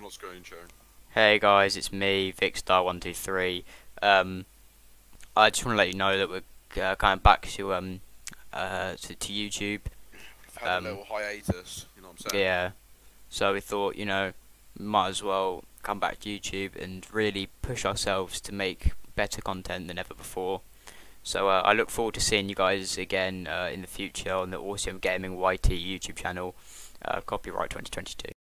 not screen sharing. Hey guys, it's me, VicStar123. I just want to let you know that we're coming back to YouTube. We've had a Um, little hiatus, you know what I'm saying? yeah, so we thought, might as well come back to YouTube and really push ourselves to make better content than ever before. So I look forward to seeing you guys again in the future on the OrseomeGamingYT YouTube channel. Copyright 2022.